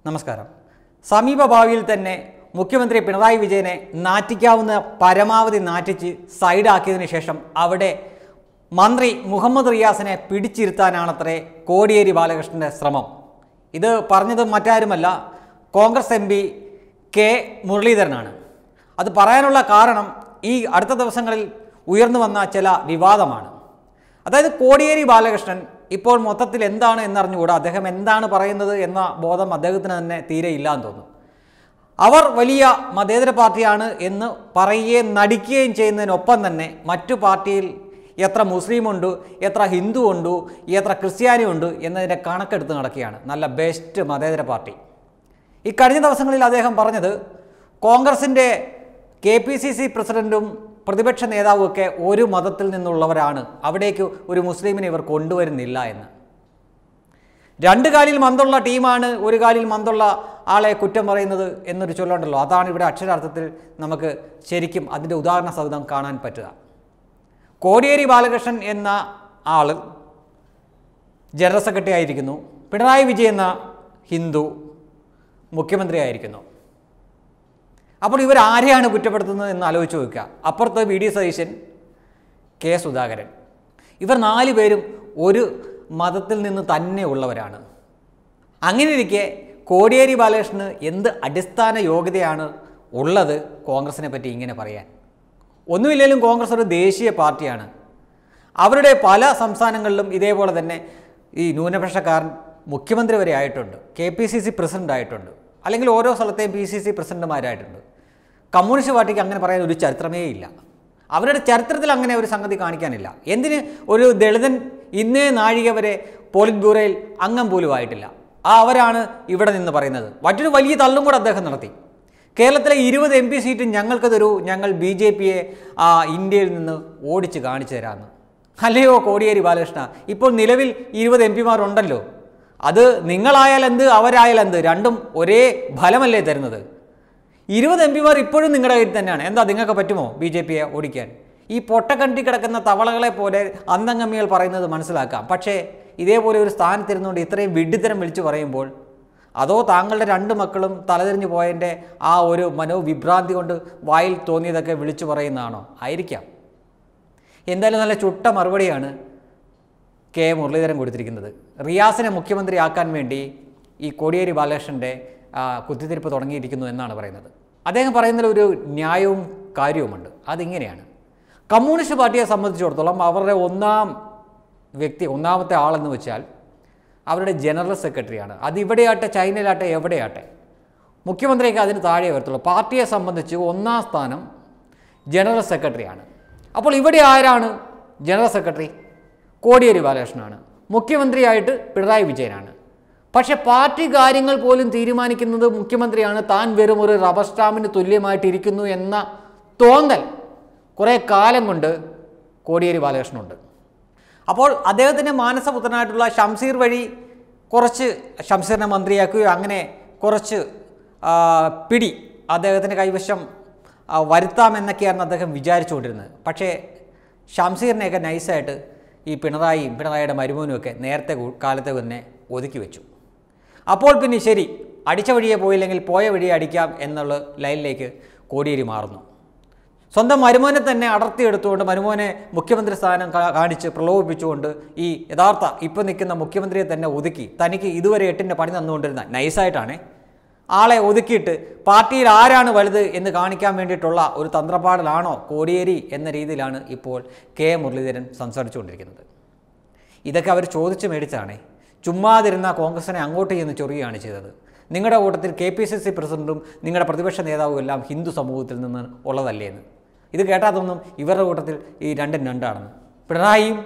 നമസ്കാരം. സമീപ ഭാവിയിൽ തന്നെ മുഖ്യമന്ത്രി പിണറായി വിജയനെ നാറ്റിക്കാവുന്ന പരമാവധി നാറ്റിച്ച് സൈഡാക്കിയതിനു ശേഷം അവിടെ മന്ത്രി മുഹമ്മദ് റിയാസിനെ പിടിച്ചിരുത്താനാണത്രേ കോടിയേരി ബാലകൃഷ്ണൻ്റെ ശ്രമം. ഇത് പറഞ്ഞത് മറ്റാരുമല്ല, കോൺഗ്രസ് എം പി കെ മുരളീധരനാണ്. അത് പറയാനുള്ള കാരണം ഈ അടുത്ത ദിവസങ്ങളിൽ ഉയർന്നു വന്ന ചില വിവാദമാണ്. അതായത് കോടിയേരി ബാലകൃഷ്ണൻ ഇപ്പോൾ മൊത്തത്തിൽ എന്താണ് എന്നറിഞ്ഞുകൂടാ, അദ്ദേഹം എന്താണ് പറയുന്നത് എന്ന ബോധം അദ്ദേഹത്തിന് തന്നെ തീരെ ഇല്ലാന്ന് തോന്നുന്നു. അവർ വലിയ മതേതര പാർട്ടിയാണ് എന്ന് പറയുകയും നടിക്കുകയും ചെയ്യുന്നതിനൊപ്പം തന്നെ മറ്റു പാർട്ടിയിൽ എത്ര മുസ്ലിമുണ്ട്, എത്ര ഹിന്ദു ഉണ്ട്, എത്ര ക്രിസ്ത്യാനി ഉണ്ട് എന്നതിൻ്റെ കണക്കെടുത്ത് നടക്കുകയാണ്. നല്ല ബെസ്റ്റ് മതേതര പാർട്ടി. ഈ കഴിഞ്ഞ ദിവസങ്ങളിൽ അദ്ദേഹം പറഞ്ഞത് കോൺഗ്രസിൻ്റെ KPCC പ്രസിഡൻറ്റും പ്രതിപക്ഷ നേതാവുമൊക്കെ ഒരു മതത്തിൽ നിന്നുള്ളവരാണ്, അവിടേക്ക് ഒരു മുസ്ലിമിനെ ഇവർ കൊണ്ടുവരുന്നില്ല എന്ന്. രണ്ട് കാലിൽ മന്തുള്ള ടീമാണ് ഒരു കാലിൽ മന്തുള്ള ആളെ കുറ്റം പറയുന്നത് എന്നൊരു ചൊല്ലുണ്ടല്ലോ, അതാണ് ഇവിടെ അക്ഷരാർത്ഥത്തിൽ നമുക്ക് ശരിക്കും അതിൻ്റെ ഉദാഹരണ സഹിതം കാണാൻ പറ്റുക. കോടിയേരി ബാലകൃഷ്ണൻ എന്ന ആൾ ജനറൽ സെക്രട്ടറി ആയിരിക്കുന്നു, പിണറായി വിജയൻ എന്ന ഹിന്ദു മുഖ്യമന്ത്രി ആയിരിക്കുന്നു. അപ്പോൾ ഇവർ ആരെയാണ് കുറ്റപ്പെടുത്തുന്നത് എന്ന് ആലോചിച്ച് നോക്കുക. അപ്പുറത്ത് VD സതീശൻ, K സുധാകരൻ, ഇവർ 4 പേരും ഒരു മതത്തിൽ നിന്ന് തന്നെ ഉള്ളവരാണ്. അങ്ങനെ ഇരിക്കെ കോടിയേരി ബാലകൃഷ്ണന് എന്ത് അടിസ്ഥാന യോഗ്യതയാണ് ഉള്ളത് കോൺഗ്രസിനെ പറ്റി ഇങ്ങനെ പറയാൻ? ഒന്നുമില്ലെങ്കിലും കോൺഗ്രസ് ഒരു ദേശീയ പാർട്ടിയാണ്. അവരുടെ പല സംസ്ഥാനങ്ങളിലും ഇതേപോലെ തന്നെ ഈ ന്യൂനപക്ഷക്കാരൻ മുഖ്യമന്ത്രി വരെ ആയിട്ടുണ്ട്, KPCC പ്രസിഡന്റ് ആയിട്ടുണ്ട്, അല്ലെങ്കിൽ ഓരോ സ്ഥലത്തെയും PCC പ്രസിഡന്റുമാരായിട്ടുണ്ട്. കമ്മ്യൂണിസ്റ്റ് പാർട്ടിക്ക് അങ്ങനെ പറയാൻ ഒരു ചരിത്രമേ ഇല്ല. അവരുടെ ചരിത്രത്തിൽ അങ്ങനെ ഒരു സംഗതി കാണിക്കാനില്ല. എന്തിന് ഒരു ദളിതൻ ഇന്നേ നാഴിക വരെ പോളിറ്റ് ബ്യൂറോയിൽ അംഗം പോലും ആയിട്ടില്ല. അവരാണ് ഇവിടെ നിന്ന് പറയുന്നത്. മറ്റൊരു വലിയ തള്ളും കൂടെ അദ്ദേഹം നടത്തി. കേരളത്തിലെ 20 MP സീറ്റ് ഞങ്ങൾക്ക് തരൂ, ഞങ്ങൾ BJPയെ ഇന്ത്യയിൽ നിന്ന് ഓടിച്ച് കാണിച്ചു തരാമെന്ന്. അല്ലയോ കോടിയേരി ബാലകൃഷ്ണ, ഇപ്പോൾ നിലവിൽ 20 MP മാരുണ്ടല്ലോ. അത് നിങ്ങളായാൽ എന്ത്, അവരായാൽ എന്ത്, രണ്ടും ഒരേ ഫലമല്ലേ തരുന്നത്? 20 MP മാർ ഇപ്പോഴും നിങ്ങളുടെ കയ്യിൽ തന്നെയാണ്. എന്താ നിങ്ങൾക്ക് പറ്റുമോ BJPയെ ഓടിക്കാൻ? ഈ പൊട്ടക്കണ്ടി കിടക്കുന്ന തവളകളെ പോലെ അന്തംഗമ്മികൾ പറയുന്നത് മനസ്സിലാക്കാം. പക്ഷേ ഇതേപോലെ ഒരു സ്ഥാനത്തിരുന്നുകൊണ്ട് ഇത്രയും വിഡ്ഢിത്തരം വിളിച്ചു പറയുമ്പോൾ, അതോ താങ്കളുടെ 2 മക്കളും തലതിരിഞ്ഞു പോയതിൻ്റെ ആ ഒരു മനോവിഭ്രാന്തി കൊണ്ട് വായിൽ തോന്നിയതൊക്കെ വിളിച്ചു പറയുന്നതാണോ? ആയിരിക്കാം. എന്തായാലും നല്ല ചുട്ട മറുപടിയാണ് K മുരളീധരൻ കൊടുത്തിരിക്കുന്നത്. റിയാസിനെ മുഖ്യമന്ത്രിയാക്കാൻ വേണ്ടി ഈ കോടിയേരി ബാലകൃഷ്ണൻ്റെ കുത്തിത്തിരിപ്പ് തുടങ്ങിയിരിക്കുന്നു എന്നാണ് പറയുന്നത്. അദ്ദേഹം പറയുന്നതിൽ ഒരു ന്യായവും കാര്യവുമുണ്ട്. അതിങ്ങനെയാണ്, കമ്മ്യൂണിസ്റ്റ് പാർട്ടിയെ സംബന്ധിച്ചിടത്തോളം അവരുടെ ഒന്നാമത്തെ ആളെന്ന് വെച്ചാൽ അവരുടെ ജനറൽ സെക്രട്ടറിയാണ്. അതിവിടെയാട്ടെ, ചൈനയിലാട്ടെ, എവിടെയാട്ടെ, മുഖ്യമന്ത്രിക്ക് അതിന് താഴെ വരത്തുള്ളൂ. പാർട്ടിയെ സംബന്ധിച്ച് 1ാം സ്ഥാനം ജനറൽ സെക്രട്ടറിയാണ്. അപ്പോൾ ഇവിടെ ആരാണ് ജനറൽ സെക്രട്ടറി? കോടിയേരി ബാലകൃഷ്ണനാണ്. മുഖ്യമന്ത്രിയായിട്ട് പിണറായി വിജയനാണ്. പക്ഷേ പാർട്ടി കാര്യങ്ങൾ പോലും തീരുമാനിക്കുന്നത് മുഖ്യമന്ത്രിയാണ്. താൻ വെറും ഒരു റബ്ബർ സ്റ്റാമ്പിന് തുല്യമായിട്ടിരിക്കുന്നു എന്ന തോന്നൽ കുറേ കാലം കൊണ്ട് കോടിയേരി ബാലകൃഷ്ണനുണ്ട്. അപ്പോൾ അദ്ദേഹത്തിൻ്റെ മാനസപുത്രനായിട്ടുള്ള ഷംസീർ വഴി കുറച്ച് ഷംസീറിനെ മന്ത്രിയാക്കുകയോ അങ്ങനെ കുറച്ച് പിടി അദ്ദേഹത്തിൻ്റെ കൈവശം വരുത്താമെന്നൊക്കെയായിരുന്നു അദ്ദേഹം വിചാരിച്ചുകൊണ്ടിരുന്നത്. പക്ഷേ ഷംസീറിനെയൊക്കെ നൈസായിട്ട് ഈ പിണറായിയുടെ മരുമോനുമൊക്കെ നേരത്തെ കാലത്തെ തന്നെ ഒതുക്കി വെച്ചു. അപ്പോൾ പിന്നെ ശരി, അടിച്ച വഴിയെ പോയില്ലെങ്കിൽ പോയ വഴിയെ അടിക്കാം എന്നുള്ള ലൈനിലേക്ക് കോടിയേരി മാറുന്നു. സ്വന്തം മരുമോനെ തന്നെ അടർത്തിയെടുത്തുകൊണ്ട് മരുമോനെ മുഖ്യമന്ത്രി സ്ഥാനം കാണിച്ച് പ്രലോഭിപ്പിച്ചുകൊണ്ട് ഈ യഥാർത്ഥ ഇപ്പം നിൽക്കുന്ന മുഖ്യമന്ത്രിയെ തന്നെ ഒതുക്കി, തനിക്ക് ഇതുവരെ 8ൻ്റെ പണി തന്നുകൊണ്ടിരുന്ന നൈസായിട്ടാണ് ആളെ ഒതുക്കിയിട്ട് പാർട്ടിയിൽ ആരാണ് വലുത് എന്ന് കാണിക്കാൻ വേണ്ടിയിട്ടുള്ള ഒരു തന്ത്രപ്പാടലാണോ കോടിയേരി എന്ന രീതിയിലാണ് ഇപ്പോൾ K മുരളീധരൻ സംസാരിച്ചുകൊണ്ടിരിക്കുന്നത്. ഇതൊക്കെ അവർ ചോദിച്ച് മേടിച്ചാണേ. ചുമ്മാതിരുന്ന കോൺഗ്രസിനെ അങ്ങോട്ട് ചെന്ന് ചൊറിയുകയാണ് ചെയ്തത്. നിങ്ങളുടെ കൂട്ടത്തിൽ KPCC പ്രസിഡന്റും നിങ്ങളുടെ പ്രതിപക്ഷ നേതാവും എല്ലാം ഹിന്ദു സമൂഹത്തിൽ നിന്ന് ഉള്ളതല്ലേ എന്ന്. ഇത് കേട്ടാത്തൊന്നും ഇവരുടെ കൂട്ടത്തിൽ ഈ രണ്ടും രണ്ടാണെന്ന്. പിണറായിയും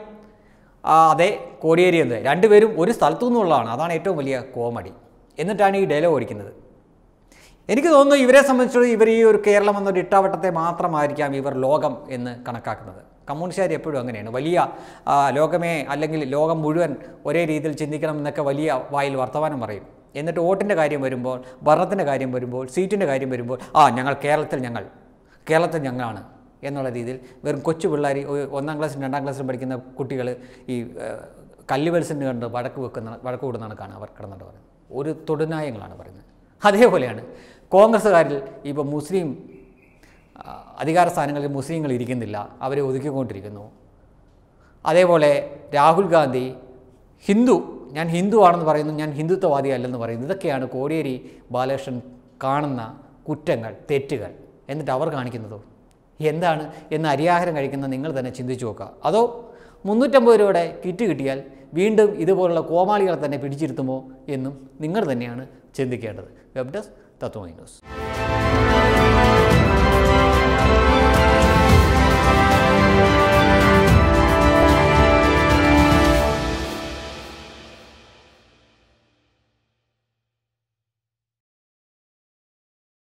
അതെ, കോടിയേരി എന്ത്, രണ്ടുപേരും ഒരു സ്ഥലത്തു നിന്നുള്ളതാണ്. അതാണ് ഏറ്റവും വലിയ കോമഡി. എന്നിട്ടാണ് ഈ ഡയലോഗ് ഓടിക്കുന്നത്. എനിക്ക് തോന്നുന്നു ഇവരെ സംബന്ധിച്ചിടത്തോളം ഇവർ ഈ ഒരു കേരളം എന്നൊരു ഇട്ടാവട്ടത്തെ മാത്രമായിരിക്കാം ഇവർ ലോകം എന്ന് കണക്കാക്കുന്നത്. കമ്മ്യൂണിസ്റ്റുകാർ എപ്പോഴും അങ്ങനെയാണ്. വലിയ ലോകമേ അല്ലെങ്കിൽ ലോകം മുഴുവൻ ഒരേ രീതിയിൽ ചിന്തിക്കണം എന്നൊക്കെ വലിയ വായിൽ വർത്തമാനം പറയും. എന്നിട്ട് വോട്ടിൻ്റെ കാര്യം വരുമ്പോൾ, ഭരണത്തിൻ്റെ കാര്യം വരുമ്പോൾ, സീറ്റിൻ്റെ കാര്യം വരുമ്പോൾ ഞങ്ങൾ കേരളത്തിൽ ഞങ്ങളാണ് എന്നുള്ള രീതിയിൽ വെറും കൊച്ചു പിള്ളേർ 1ാം ക്ലാസ്സിലും 2ാം ക്ലാസ്സിലും പഠിക്കുന്ന കുട്ടികൾ ഈ കല്ലുവത്സന് കണ്ട് വഴക്ക് കൂടുന്നതാണ് കാണാൻ അവർ കിടന്നിട്ട് പറയുന്നത്. ഒരു തൊടുനായങ്ങളാണ് പറയുന്നത്. അതേപോലെയാണ് കോൺഗ്രസ്സുകാരിൽ ഇപ്പോൾ മുസ്ലിം അധികാര സ്ഥാനങ്ങളിൽ മുസ്ലിങ്ങൾ ഇരിക്കുന്നില്ല, അവരെ ഒതുക്കിക്കൊണ്ടിരിക്കുന്നു. അതേപോലെ രാഹുൽ ഗാന്ധി ഞാൻ ഹിന്ദു ആണെന്ന് പറയുന്നു, ഞാൻ ഹിന്ദുത്വവാദിയല്ലെന്ന് പറയുന്നു. ഇതൊക്കെയാണ് കോടിയേരി ബാലകൃഷ്ണൻ കാണുന്ന കുറ്റങ്ങൾ, തെറ്റുകൾ. എന്നിട്ട് അവർ കാണിക്കുന്നതോ എന്താണ് എന്ന് അരിയാഹാരം കഴിക്കുന്ന നിങ്ങൾ തന്നെ ചിന്തിച്ചു നോക്കുക. അതോ 350 രൂപയുടെ കിറ്റ് കിട്ടിയാൽ വീണ്ടും ഇതുപോലുള്ള കോമാളികളെ തന്നെ പിടിച്ചിരുത്തുമോ എന്നും നിങ്ങൾ തന്നെയാണ് ചിന്തിക്കേണ്ടത്. Web desk Tatwamayi news.